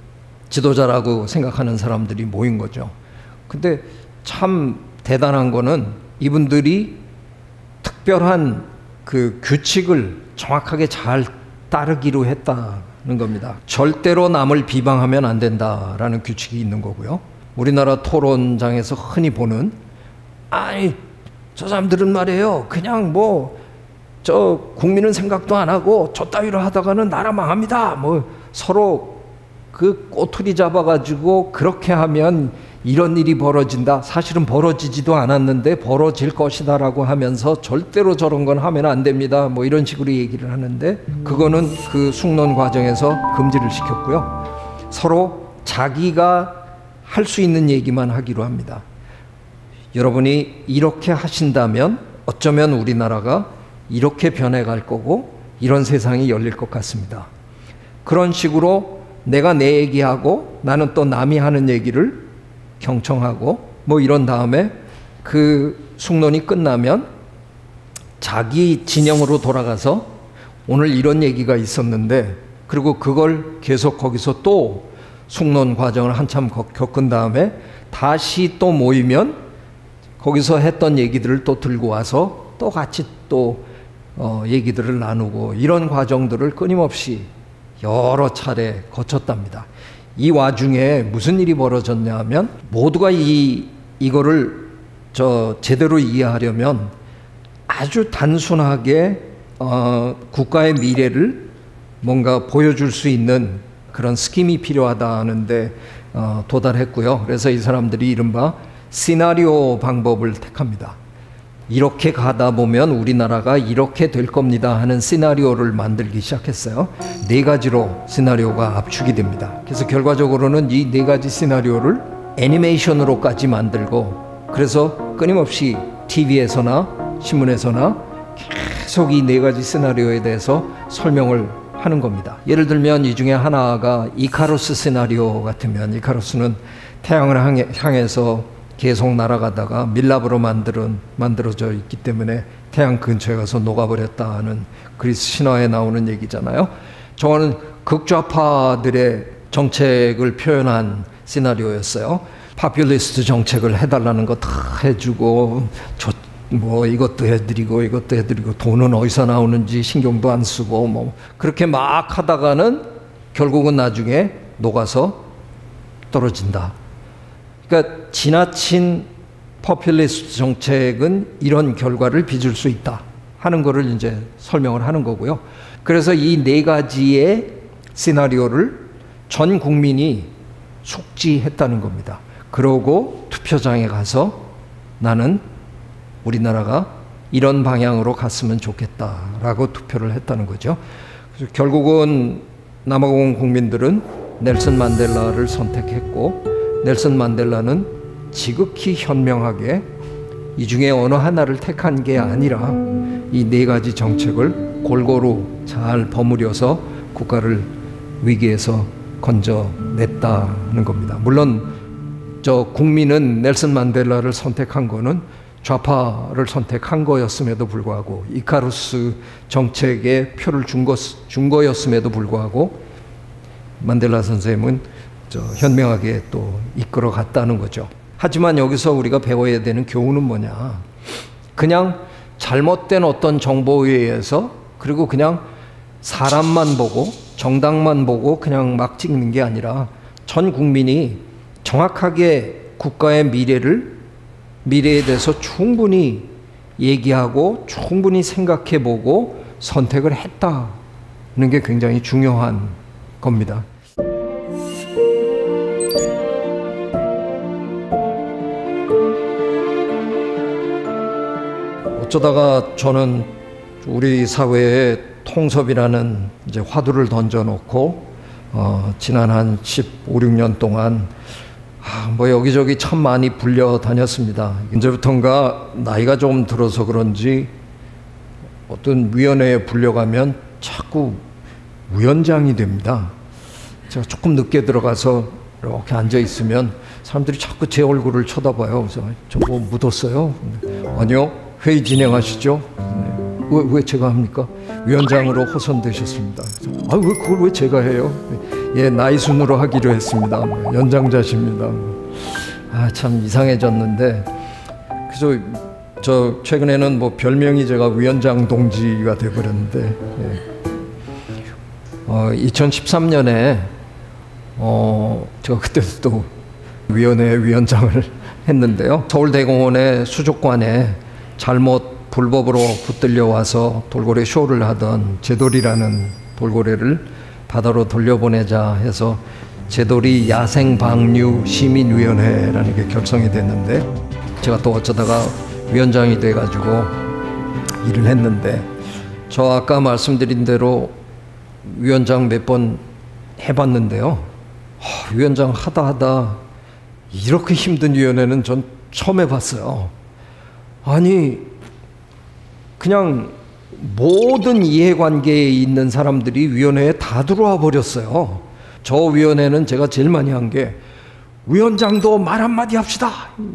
지도자라고 생각하는 사람들이 모인 거죠. 근데 참 대단한 거는 이분들이 특별한 그 규칙을 정확하게 잘 따르기로 했다는 겁니다. 절대로 남을 비방하면 안 된다라는 규칙이 있는 거고요. 우리나라 토론장에서 흔히 보는, 아니 저 사람들은 말이에요, 그냥 뭐 저 국민은 생각도 안 하고 저 따위로 하다가는 나라 망합니다, 뭐 서로 그 꼬투리 잡아가지고 그렇게 하면 이런 일이 벌어진다, 사실은 벌어지지도 않았는데 벌어질 것이다 라고 하면서 절대로 저런 건 하면 안 됩니다, 뭐 이런 식으로 얘기를 하는데, 그거는 그 숙론 과정에서 금지를 시켰고요. 서로 자기가 할 수 있는 얘기만 하기로 합니다. 여러분이 이렇게 하신다면 어쩌면 우리나라가 이렇게 변해갈 거고 이런 세상이 열릴 것 같습니다. 그런 식으로 내가 내 얘기하고 나는 또 남이 하는 얘기를 경청하고 뭐 이런 다음에 그 숙론이 끝나면 자기 진영으로 돌아가서 오늘 이런 얘기가 있었는데, 그리고 그걸 계속 거기서 또 숙론 과정을 한참 겪은 다음에 다시 또 모이면 거기서 했던 얘기들을 또 들고 와서 또 같이 또 얘기들을 나누고, 이런 과정들을 끊임없이 여러 차례 거쳤답니다. 이 와중에 무슨 일이 벌어졌냐 하면, 모두가 이거를 제대로 이해하려면 아주 단순하게 국가의 미래를 뭔가 보여줄 수 있는 그런 스킴이 필요하다는데 도달했고요. 그래서 이 사람들이 이른바 시나리오 방법을 택합니다. 이렇게 가다 보면 우리나라가 이렇게 될 겁니다 하는 시나리오를 만들기 시작했어요. 4가지로 시나리오가 압축이 됩니다. 그래서 결과적으로는 이 4가지 시나리오를 애니메이션으로까지 만들고, 그래서 끊임없이 TV에서나 신문에서나 계속 이 4가지 시나리오에 대해서 설명을 하는 겁니다. 예를 들면 이 중에 하나가 이카루스 시나리오 같으면, 이카루스는 태양을 향해서 계속 날아가다가 밀랍으로 만들어져 있기 때문에 태양 근처에 가서 녹아버렸다 하는 그리스 신화에 나오는 얘기잖아요. 저거는 극좌파들의 정책을 표현한 시나리오였어요. 파퓰리스트 정책을 해달라는 거 다 해주고, 뭐 이것도 해드리고 돈은 어디서 나오는지 신경도 안 쓰고 뭐 그렇게 막 하다가는 결국은 나중에 녹아서 떨어진다. 그러니까 지나친 포퓰리스트 정책은 이런 결과를 빚을 수 있다 하는 거를 이제 설명을 하는 거고요. 그래서 이 네 가지의 시나리오를 전 국민이 숙지했다는 겁니다. 그러고 투표장에 가서 나는 우리나라가 이런 방향으로 갔으면 좋겠다라고 투표를 했다는 거죠. 그래서 결국은 남아공 국민들은 넬슨 만델라를 선택했고, 넬슨 만델라는 지극히 현명하게 이 중에 어느 하나를 택한 게 아니라 이 네 가지 정책을 골고루 잘 버무려서 국가를 위기에서 건져냈다는 겁니다. 물론 저 국민은 넬슨 만델라를 선택한 거는 좌파를 선택한 거였음에도 불구하고, 이카루스 정책에 표를 준 거였음에도 불구하고 만델라 선생님은 현명하게 또 이끌어 갔다는 거죠. 하지만 여기서 우리가 배워야 되는 교훈은 뭐냐, 그냥 잘못된 어떤 정보에 의해서, 그리고 그냥 사람만 보고 정당만 보고 그냥 막 찍는 게 아니라 전 국민이 정확하게 국가의 미래에 대해서 충분히 얘기하고 충분히 생각해보고 선택을 했다는 게 굉장히 중요한 겁니다. 어쩌다가 저는 우리 사회에 통섭이라는 이제 화두를 던져놓고 지난 한 15, 16년 동안 뭐 여기저기 참 많이 불려 다녔습니다. 이제부턴가 나이가 좀 들어서 그런지 어떤 위원회에 불려가면 자꾸 위원장이 됩니다. 제가 조금 늦게 들어가서 이렇게 앉아 있으면 사람들이 자꾸 제 얼굴을 쳐다봐요. 그래서 저 뭐 묻었어요? 아니요, 회의 진행하시죠. 왜 제가 합니까? 위원장으로 호선되셨습니다. 왜 그걸 왜 제가 해요? 예, 나이 순으로 하기로 했습니다. 연장자십니다. 참 이상해졌는데, 그래서 저 최근에는 뭐 별명이 제가 위원장 동지가 돼버렸는데, 2013년에 제가 그때도 또 위원회 위원장을 했는데요. 서울대공원의 수족관에 잘못 불법으로 붙들려 와서 돌고래 쇼를 하던 제돌이라는 돌고래를 바다로 돌려보내자 해서 제돌이 야생방류 시민위원회라는 게 결성이 됐는데, 제가 또 어쩌다가 위원장이 돼가지고 일을 했는데, 저 아까 말씀드린 대로 위원장 몇 번 해봤는데요, 위원장 하다 이렇게 힘든 위원회는 전 처음 해봤어요. 아니, 그냥 모든 이해관계에 있는 사람들이 위원회에 다 들어와 버렸어요. 저 위원회는 제가 제일 많이 한 게, 위원장도 말 한마디 합시다.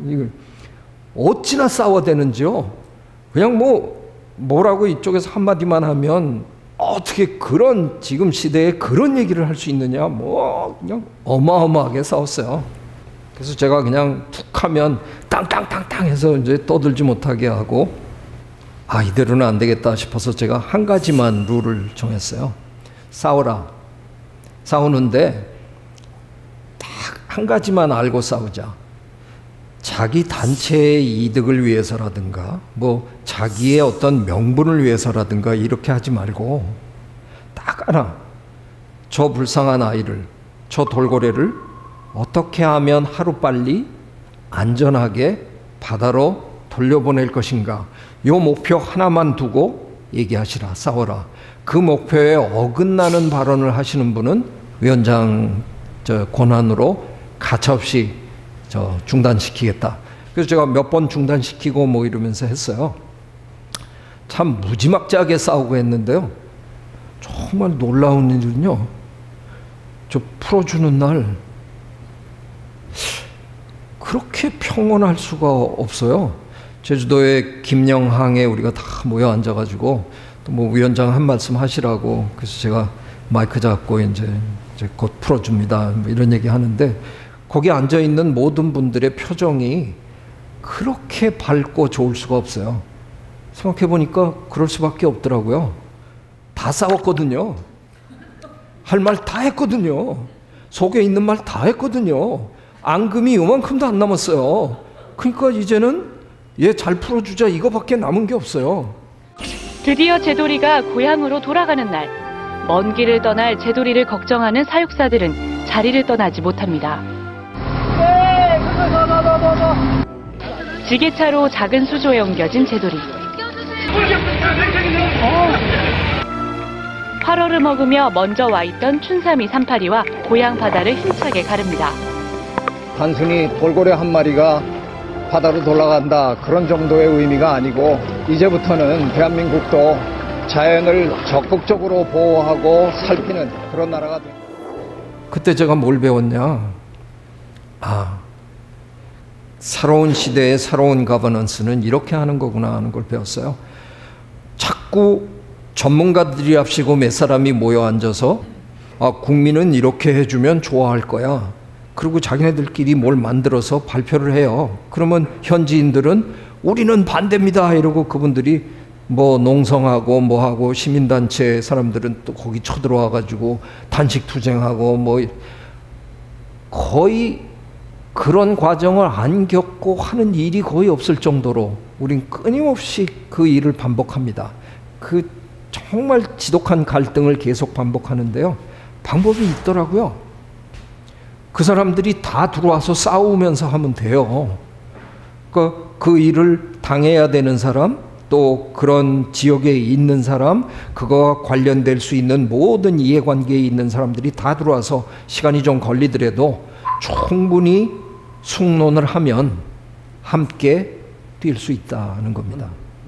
어찌나 싸워대는지요. 그냥 뭐라고 이쪽에서 한마디만 하면 어떻게 그런 지금 시대에 그런 얘기를 할 수 있느냐, 그냥 어마어마하게 싸웠어요. 그래서 제가 그냥 툭 하면 땅땅땅땅 해서 이제 떠들지 못하게 하고, 이대로는 안 되겠다 싶어서 제가 한 가지만 룰을 정했어요. 싸워라. 싸우는데 딱 한 가지만 알고 싸우자. 자기 단체의 이득을 위해서라든가 자기의 어떤 명분을 위해서라든가 이렇게 하지 말고, 딱 하나, 저 불쌍한 아이를, 저 돌고래를 어떻게 하면 하루빨리 안전하게 바다로 돌려보낼 것인가, 이 목표 하나만 두고 얘기하시라. 싸워라. 그 목표에 어긋나는 발언을 하시는 분은 위원장 권한으로 가차없이 중단시키겠다. 그래서 제가 몇 번 중단시키고 이러면서 했어요. 참 무지막지하게 싸우고 했는데요, 정말 놀라운 일은요, 저 풀어주는 날 그렇게 평온할 수가 없어요. 제주도의 김영항에 우리가 다 모여 앉아가지고 또 위원장 한 말씀 하시라고, 그래서 제가 마이크 잡고 이제 곧 풀어줍니다 이런 얘기 하는데, 거기 앉아 있는 모든 분들의 표정이 그렇게 밝고 좋을 수가 없어요. 생각해 보니까 그럴 수밖에 없더라고요. 다 싸웠거든요. 할 말 다 했거든요. 속에 있는 말 다 했거든요. 앙금이 요만큼도 안 남았어요. 그러니까 이제는 얘 잘 풀어주자 이거밖에 남은 게 없어요. 드디어 제돌이가 고향으로 돌아가는 날, 먼 길을 떠날 제돌이를 걱정하는 사육사들은 자리를 떠나지 못합니다. 지게차로 작은 수조에 옮겨진 제돌이. 활어를 먹으며 먼저 와 있던 춘삼이 382와 고향 바다를 힘차게 가릅니다. 단순히 돌고래 한 마리가 바다로 돌아간다 그런 정도의 의미가 아니고 이제부터는 대한민국도 자연을 적극적으로 보호하고 살피는 그런 나라가 됩니다. 그때 제가 뭘 배웠냐? 새로운 시대의 새로운 거버넌스는 이렇게 하는 거구나 하는 걸 배웠어요. 자꾸 전문가들이 합시고 몇 사람이 모여 앉아서 국민은 이렇게 해주면 좋아할 거야. 그리고 자기네들끼리 뭘 만들어서 발표를 해요. 그러면 현지인들은 우리는 반대입니다 이러고 그분들이 뭐 농성하고 뭐하고 시민단체 사람들은 또 거기 쳐들어와 가지고 단식 투쟁하고 뭐 거의 그런 과정을 안 겪고 하는 일이 거의 없을 정도로 우린 끊임없이 그 일을 반복합니다. 그 정말 지독한 갈등을 계속 반복하는데요. 방법이 있더라고요. 그 사람들이 다 들어와서 싸우면서 하면 돼요. 그 일을 당해야 되는 사람, 또 그런 지역에 있는 사람, 그거와 관련될 수 있는 모든 이해관계에 있는 사람들이 다 들어와서 시간이 좀 걸리더라도 충분히 숙론을 하면 함께 뛸 수 있다는 겁니다.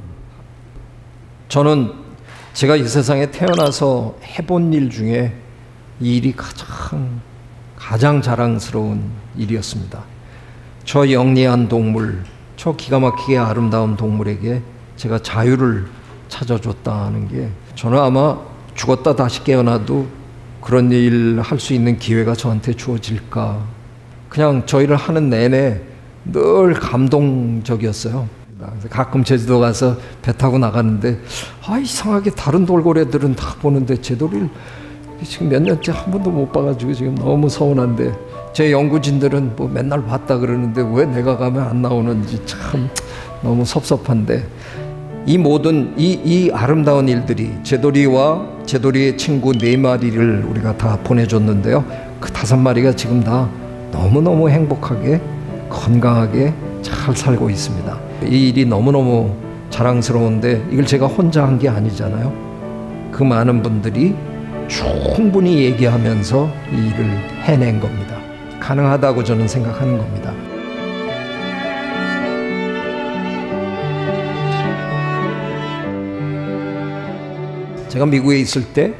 저는 제가 이 세상에 태어나서 해본 일 중에 이 일이 가장 자랑스러운 일이었습니다. 저 영리한 동물, 저 기가 막히게 아름다운 동물에게 제가 자유를 찾아줬다는 게 저는 아마 죽었다 다시 깨어나도 그런 일 할 수 있는 기회가 저한테 주어질까. 그냥 저 일을 하는 내내 늘 감동적이었어요. 가끔 제주도 가서 배 타고 나가는데 이상하게 다른 돌고래들은 다 보는데 제 돌을 지금 몇 년째 한 번도 못 봐가지고 지금 너무 서운한데 제 연구진들은 뭐 맨날 봤다 그러는데 왜 내가 가면 안 나오는지 참 너무 섭섭한데 이 모든 이 아름다운 일들이 제돌이와 제돌이의 친구 4마리를 우리가 다 보내줬는데요. 그 5마리가 지금 다 너무너무 행복하게 건강하게 잘 살고 있습니다. 이 일이 너무너무 자랑스러운데 이걸 제가 혼자 한 게 아니잖아요. 그 많은 분들이 충분히 얘기하면서 이 일을 해낸 겁니다. 가능하다고 저는 생각하는 겁니다. 제가 미국에 있을 때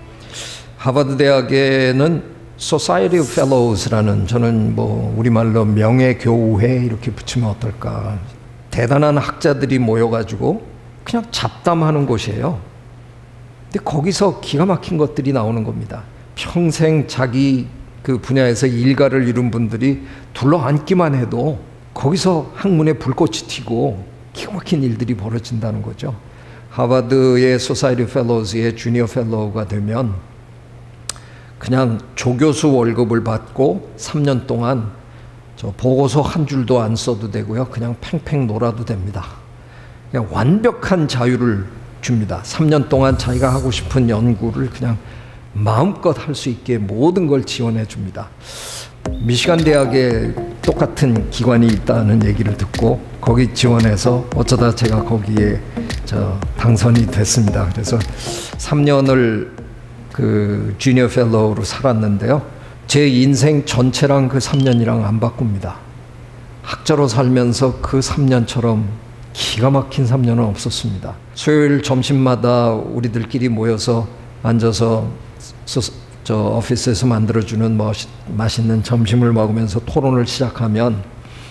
하버드 대학에는 Society of Fellows라는 저는 뭐 우리말로 명예교우회 이렇게 붙이면 어떨까. 대단한 학자들이 모여가지고 그냥 잡담하는 곳이에요. 근데 거기서 기가 막힌 것들이 나오는 겁니다. 평생 자기 그 분야에서 일가를 이룬 분들이 둘러앉기만 해도 거기서 학문에 불꽃이 튀고 기가 막힌 일들이 벌어진다는 거죠. 하버드의 Society of Fellows의 주니어 펠로우가 되면 그냥 조교수 월급을 받고 3년 동안 저 보고서 한 줄도 안 써도 되고요. 그냥 팽팽 놀아도 됩니다. 그냥 완벽한 자유를 줍니다. 3년 동안 자기가 하고 싶은 연구를 그냥 마음껏 할 수 있게 모든 걸 지원해 줍니다. 미시간 대학에 똑같은 기관이 있다는 얘기를 듣고 거기 지원해서 어쩌다 제가 거기에 당선이 됐습니다. 그래서 3년을 그 주니어 펠로우로 살았는데요. 제 인생 전체랑 그 3년이랑 안 바꿉니다. 학자로 살면서 그 3년처럼 기가 막힌 3년은 없었습니다. 수요일 점심마다 우리들끼리 모여서 앉아서 저 오피스에서 만들어주는 맛있는 점심을 먹으면서 토론을 시작하면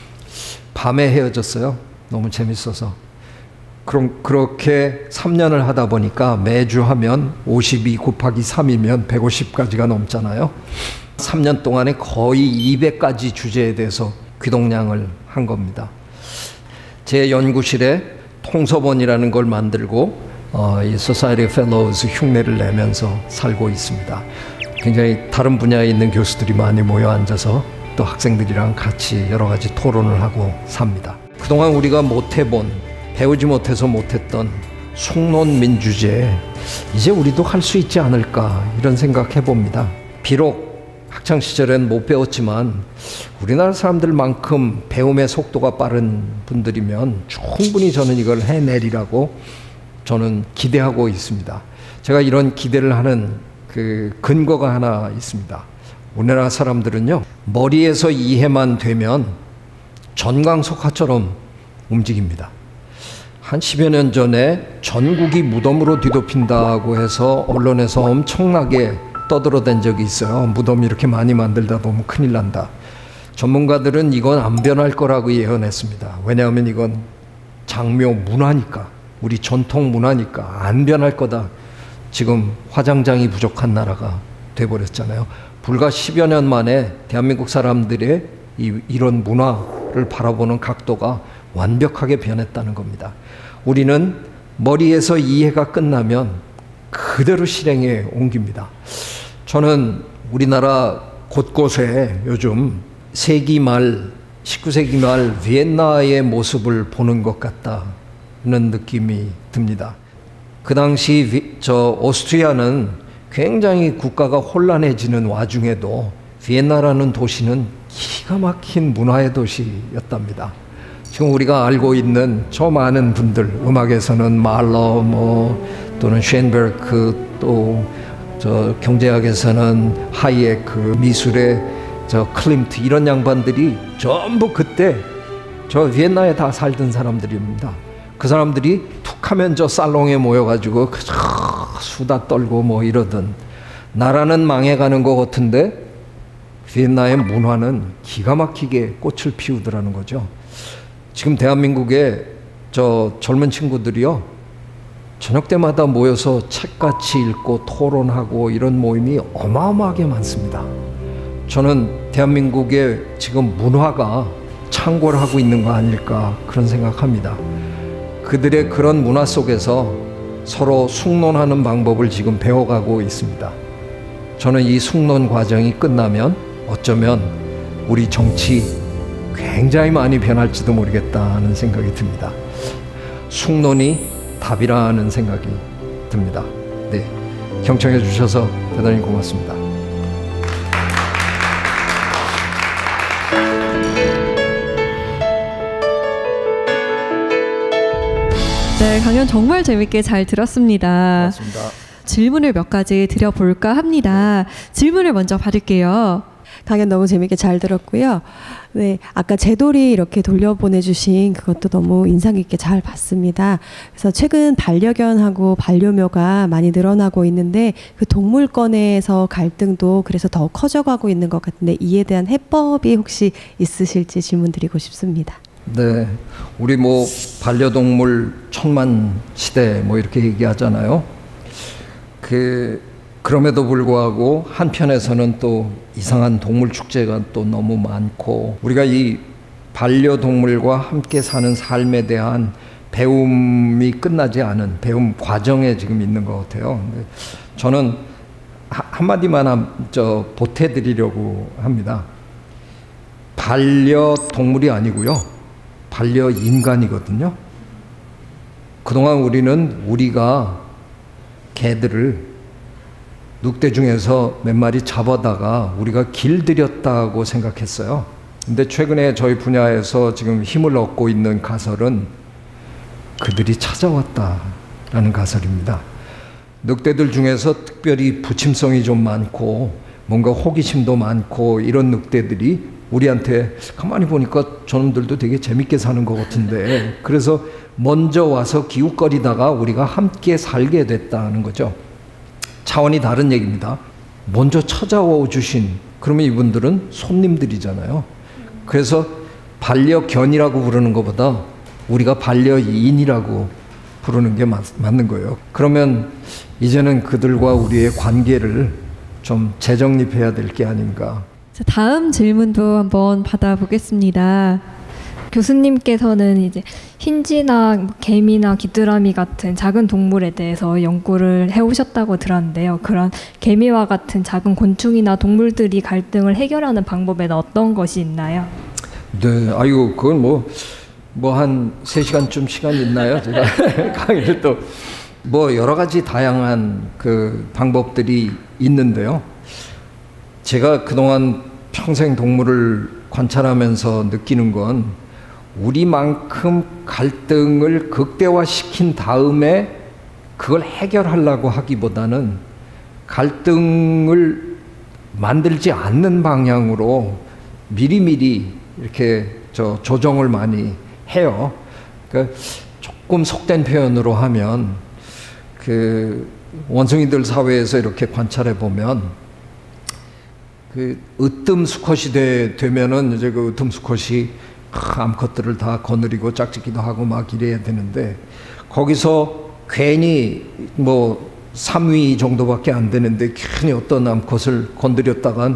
밤에 헤어졌어요. 너무 재밌어서. 그럼 그렇게 3년을 하다 보니까 매주 하면 52 곱하기 3이면 150가지가 넘잖아요. 3년 동안에 거의 200가지 주제에 대해서 귀동냥을 한 겁니다. 제 연구실에 통서본이라는 걸 만들고 이 Society of Fellows 흉내를 내면서 살고 있습니다. 굉장히 다른 분야에 있는 교수들이 많이 모여 앉아서 또 학생들이랑 같이 여러 가지 토론을 하고 삽니다. 그동안 우리가 못 해본, 배우지 못해서 못했던 숙론민주제 이제 우리도 할 수 있지 않을까 이런 생각해 봅니다. 비록 학창시절엔 못 배웠지만 우리나라 사람들만큼 배움의 속도가 빠른 분들이면 충분히 저는 이걸 해내리라고 저는 기대하고 있습니다. 제가 이런 기대를 하는 그 근거가 하나 있습니다. 우리나라 사람들은요, 머리에서 이해만 되면 전광석화처럼 움직입니다. 한 10여 년 전에 전국이 무덤으로 뒤덮인다고 해서 언론에서 엄청나게 떠들어댄 적이 있어요. 무덤 이렇게 많이 만들다 보면 큰일 난다. 전문가들은 이건 안 변할 거라고 예언했습니다. 왜냐하면 이건 장묘 문화니까, 우리 전통 문화니까 안 변할 거다. 지금 화장장이 부족한 나라가 돼버렸잖아요. 불과 10여 년 만에 대한민국 사람들의 이런 문화를 바라보는 각도가 완벽하게 변했다는 겁니다. 우리는 머리에서 이해가 끝나면 그대로 실행에 옮깁니다. 저는 우리나라 곳곳에 요즘 세기 말, 19세기 말 비엔나의 모습을 보는 것 같다는 느낌이 듭니다. 그 당시 오스트리아는 굉장히 국가가 혼란해지는 와중에도 비엔나라는 도시는 기가 막힌 문화의 도시였답니다. 지금 우리가 알고 있는 저 많은 분들, 음악에서는 말러 또는 쉔베르크, 또 저 경제학에서는 하이에크, 미술의 저 클림트, 이런 양반들이 전부 그때 저 비엔나에 다 살던 사람들입니다. 그 사람들이 툭하면 저 살롱에 모여가지고 수다 떨고 이러던, 나라는 망해가는 것 같은데 비엔나의 문화는 기가 막히게 꽃을 피우더라는 거죠. 지금 대한민국의 저 젊은 친구들이요, 저녁 때마다 모여서 책같이 읽고 토론하고 이런 모임이 어마어마하게 많습니다. 저는 대한민국의 지금 문화가 창궐 하고 있는 거 아닐까 그런 생각합니다. 그들의 그런 문화 속에서 서로 숙론하는 방법을 지금 배워가고 있습니다. 저는 이 숙론 과정이 끝나면 어쩌면 우리 정치 굉장히 많이 변할지도 모르겠다는 생각이 듭니다. 숙론이 답이라는 생각이 듭니다. 네, 경청해 주셔서 대단히 고맙습니다. 네, 강연 정말 재밌게 잘 들었습니다. 고맙습니다. 질문을 몇 가지 드려볼까 합니다. 질문을 먼저 받을게요. 강연 너무 재밌게 잘 들었고요. 네, 아까 제돌이 이렇게 돌려보내주신 그것도 너무 인상 깊게 잘 봤습니다. 그래서 최근 반려견하고 반려묘가 많이 늘어나고 있는데 그 동물권에서 갈등도 그래서 더 커져가고 있는 것 같은데 이에 대한 해법이 혹시 있으실지 질문드리고 싶습니다. 네, 우리 반려동물 천만 시대 이렇게 얘기하잖아요. 그럼에도 불구하고 한편에서는 또 이상한 동물 축제가 또 너무 많고, 우리가 이 반려동물과 함께 사는 삶에 대한 배움이 끝나지 않은 배움 과정에 지금 있는 것 같아요. 저는 한마디만 보태드리려고 합니다. 반려동물이 아니고요, 반려인간이거든요. 그동안 우리가 개들을 늑대 중에서 몇 마리 잡아다가 우리가 길들였다고 생각했어요. 근데 최근에 저희 분야에서 지금 힘을 얻고 있는 가설은 그들이 찾아왔다라는 가설입니다. 늑대들 중에서 특별히 부침성이 좀 많고 뭔가 호기심도 많고 이런 늑대들이 우리한테 가만히 보니까 저놈들도 되게 재밌게 사는 것 같은데, 그래서 먼저 와서 기웃거리다가 우리가 함께 살게 됐다는 거죠. 차원이 다른 얘기입니다. 먼저 찾아와 주신, 그러면 이분들은 손님들이잖아요. 그래서 반려견이라고 부르는 것보다 우리가 반려인이라고 부르는 게 맞는 거예요. 그러면 이제는 그들과 우리의 관계를 좀 재정립해야 될 게 아닌가. 자, 다음 질문도 한번 받아보겠습니다. 교수님께서는 이제 흰쥐나 개미나 귀뚜라미 같은 작은 동물에 대해서 연구를 해오셨다고 들었는데요. 그런 개미와 같은 작은 곤충이나 동물들이 갈등을 해결하는 방법에는 어떤 것이 있나요? 네, 그건 뭐 한 3시간쯤 시간 있나요? 제가 강의를 또 뭐 여러 가지 다양한 그 방법들이 있는데요. 제가 그동안 평생 동물을 관찰하면서 느끼는 건 우리만큼 갈등을 극대화시킨 다음에 그걸 해결하려고 하기보다는 갈등을 만들지 않는 방향으로 미리미리 이렇게 조정을 많이 해요. 그러니까 조금 속된 표현으로 하면 그 원숭이들 사회에서 이렇게 관찰해 보면 그 으뜸 수컷이 되면은 이제 그 으뜸 수컷이 암컷들을 다 거느리고 짝짓기도 하고 막 이래야 되는데 거기서 괜히 뭐 3위 정도밖에 안 되는데 괜히 어떤 암컷을 건드렸다간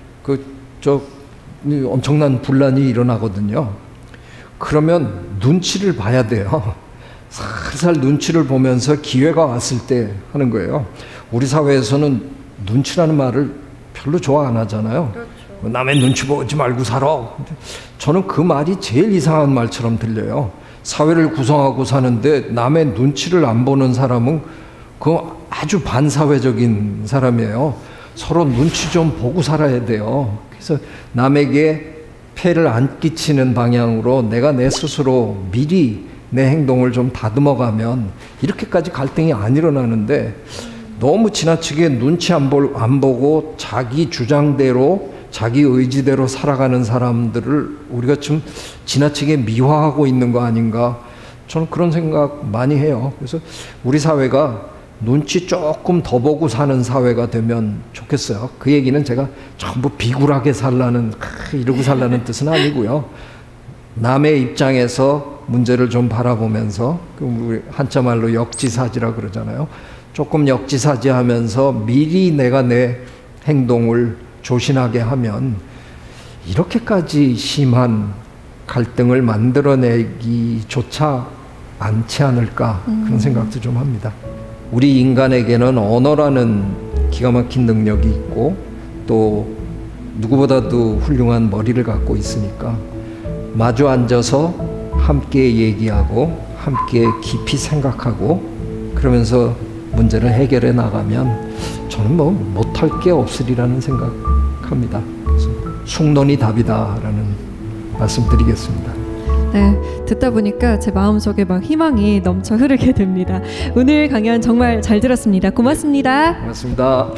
엄청난 분란이 일어나거든요. 그러면 눈치를 봐야 돼요. 살살 눈치를 보면서 기회가 왔을 때 하는 거예요. 우리 사회에서는 눈치라는 말을 별로 좋아 안 하잖아요. 그렇죠. 남의 눈치 보지 말고 살아. 저는 그 말이 제일 이상한 말처럼 들려요. 사회를 구성하고 사는데 남의 눈치를 안 보는 사람은 그 아주 반사회적인 사람이에요. 서로 눈치 좀 보고 살아야 돼요. 그래서 남에게 폐를 안 끼치는 방향으로 내가 내 스스로 미리 내 행동을 좀 다듬어가면 이렇게까지 갈등이 안 일어나는데 너무 지나치게 눈치 안 보고 자기 주장대로 자기 의지대로 살아가는 사람들을 우리가 좀 지나치게 미화하고 있는 거 아닌가, 저는 그런 생각 많이 해요. 그래서 우리 사회가 눈치 조금 더 보고 사는 사회가 되면 좋겠어요. 그 얘기는 제가 전부 비굴하게 살라는, 이러고 살라는 뜻은 아니고요. 남의 입장에서 문제를 좀 바라보면서, 우리 한자말로 역지사지라 그러잖아요. 조금 역지사지하면서 미리 내가 내 행동을 조신하게 하면 이렇게까지 심한 갈등을 만들어내기조차 않지 않을까, 그런 생각도 좀 합니다. 우리 인간에게는 언어라는 기가 막힌 능력이 있고 또 누구보다도 훌륭한 머리를 갖고 있으니까 마주 앉아서 함께 얘기하고 함께 깊이 생각하고 그러면서 문제를 해결해 나가면 저는 뭐 못할 게 없으리라는 생각합니다. 그래서 숙론이 답이다라는 말씀드리겠습니다. 네, 듣다 보니까 제 마음속에 막 희망이 넘쳐 흐르게 됩니다. 오늘 강연 정말 잘 들었습니다. 고맙습니다. 고맙습니다.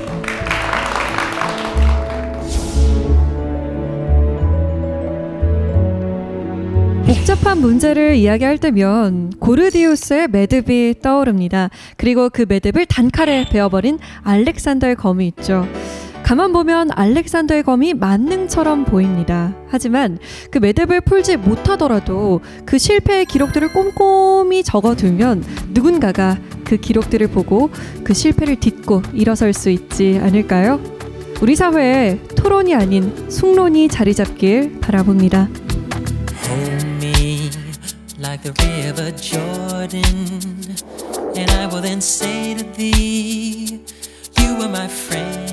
복잡한 문제를 이야기할 때면 고르디우스의 매듭이 떠오릅니다. 그리고 그 매듭을 단칼에 베어버린 알렉산더의 검이 있죠. 가만 보면 알렉산더의 검이 만능처럼 보입니다. 하지만 그 매듭을 풀지 못하더라도 그 실패의 기록들을 꼼꼼히 적어두면 누군가가 그 기록들을 보고 그 실패를 딛고 일어설 수 있지 않을까요? 우리 사회에 토론이 아닌 숙론이 자리 잡길 바라봅니다. Hold me like the river Jordan, and I will then say to thee, you are my friend.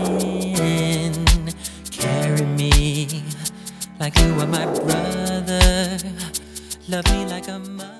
Carry me like you are my brother. Love me like a mother.